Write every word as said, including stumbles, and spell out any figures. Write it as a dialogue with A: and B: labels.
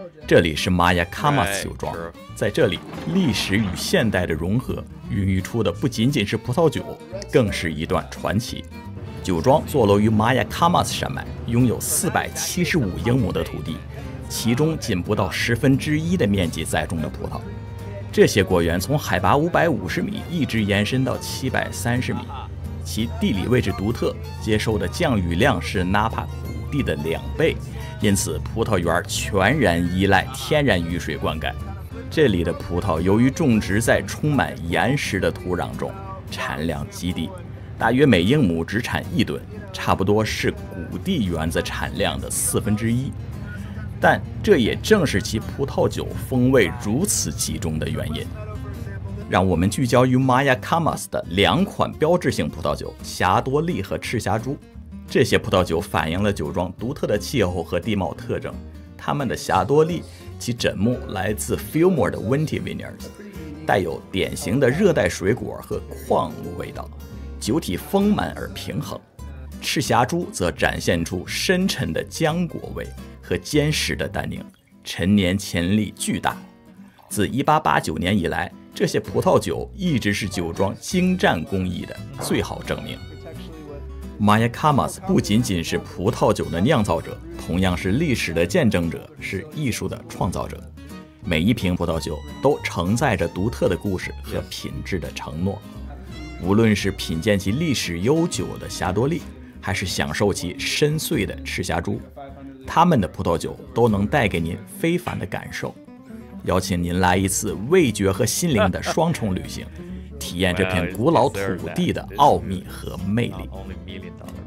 A: 这里是玛雅卡马斯酒庄，在这里，历史与现代的融合，孕育出的不仅仅是葡萄酒，更是一段传奇。酒庄坐落于玛雅卡马斯山脉，拥有四百七十五英亩的土地，其中仅不到十分之一的面积栽种的葡萄。这些果园从海拔五百五十米一直延伸到七百三十米，其地理位置独特，接受的降雨量是纳帕谷地的两倍。因此，葡萄园全然依赖天然雨水灌溉。这里的葡萄由于种植在充满岩石的土壤中，产量极低，大约每英亩只产一吨，差不多是谷地园子产量的四分之一。但这也正是其葡萄酒风味如此集中的原因。让我们聚焦于玛雅卡马斯的两款标志性葡萄酒霞多丽和赤霞珠。这些葡萄酒反映了酒庄独特的气候和地貌特征。它们的霞多丽，其砧木来自 Fillmore 的 Wente Vineyards， 带有典型的热带水果和矿物味道，酒体丰满而平衡。赤霞珠则展现出深沉的浆果味和坚实的单宁，陈年潜力巨大。自一八八九年以来，这些葡萄酒一直是酒庄精湛工艺的最好证明。玛雅卡马斯不仅仅是葡萄酒的酿造者，同样是历史的见证者，是艺术的创造者。每一瓶葡萄酒都承载着独特的故事和品质的承诺。无论是品鉴其历史悠久的霞多丽，还是享受其深邃的赤霞珠，他们的葡萄酒都能带给您非凡的感受。邀请您来一次味觉和心灵的双重旅行，体验这片古老土地的奥秘和魅力。